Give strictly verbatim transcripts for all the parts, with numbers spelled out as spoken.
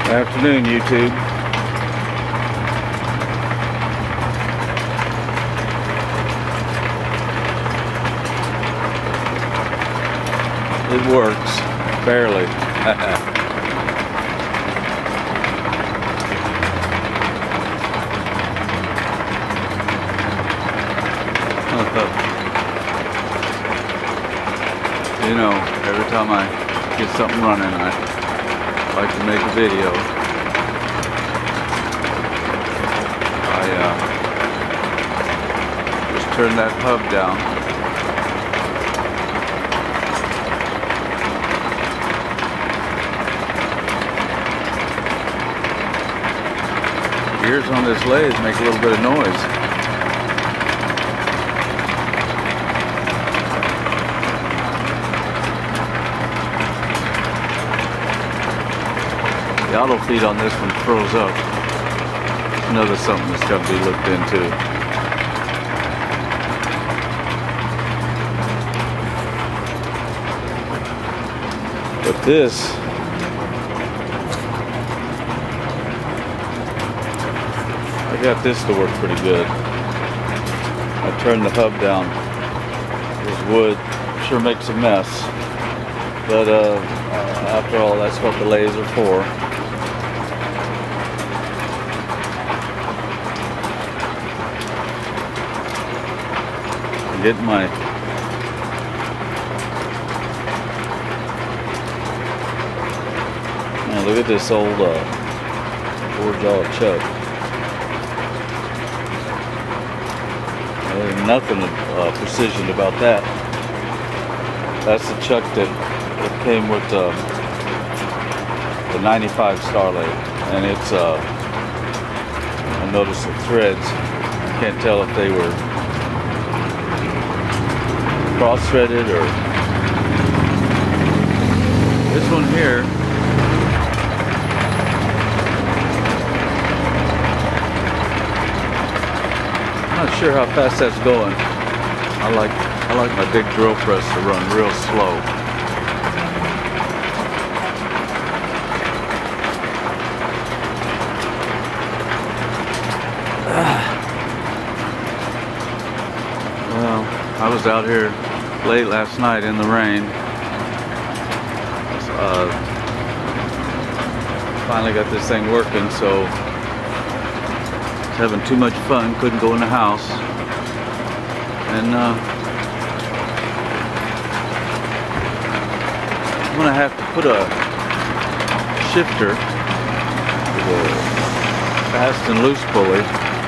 Afternoon, YouTube. It works, barely. You know, every time I get something running, I like to make a video. I uh, just turn that hub down. The gears on this lathe make a little bit of noise. The auto feed on this one froze up. Another something that's got to be looked into. But this, I got this to work pretty good. I turned the hub down. This wood sure makes a mess. But uh, after all, that's what the lathes are for. Getting my now look at this old uh, four jaw chuck. There's nothing uh, precision about that. That's the chuck that, that came with uh, the ninety-five star lathe, and it's uh, I noticed the threads. I can't tell if they were cross-threaded or this one here. I'm not sure how fast that's going. I like I like my big drill press to run real slow. Well, I was out here late last night in the rain. Uh, finally got this thing working, so I was having too much fun, couldn't go in the house. And uh, I'm gonna have to put a shifter with a fast and loose pulley.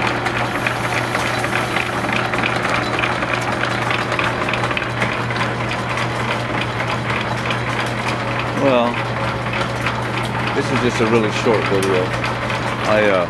Well, this is just a really short video. I, uh,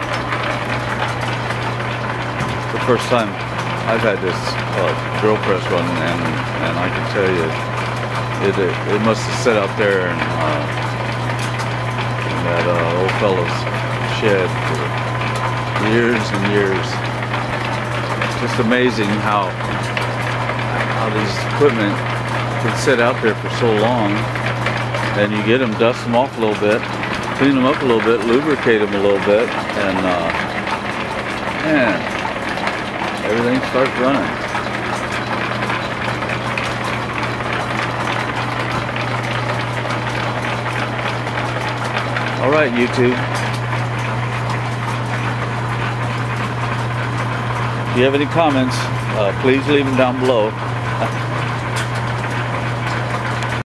the first time I've had this uh, drill press running, and, and I can tell you, it, it, it must have sat out there in, uh, in that uh, old fellow's shed for years and years. It's just amazing how, how these equipment can sit out there for so long. And you get them, dust them off a little bit, clean them up a little bit, lubricate them a little bit, and uh, man, everything starts running. All right, YouTube. If you have any comments, uh, please leave them down below.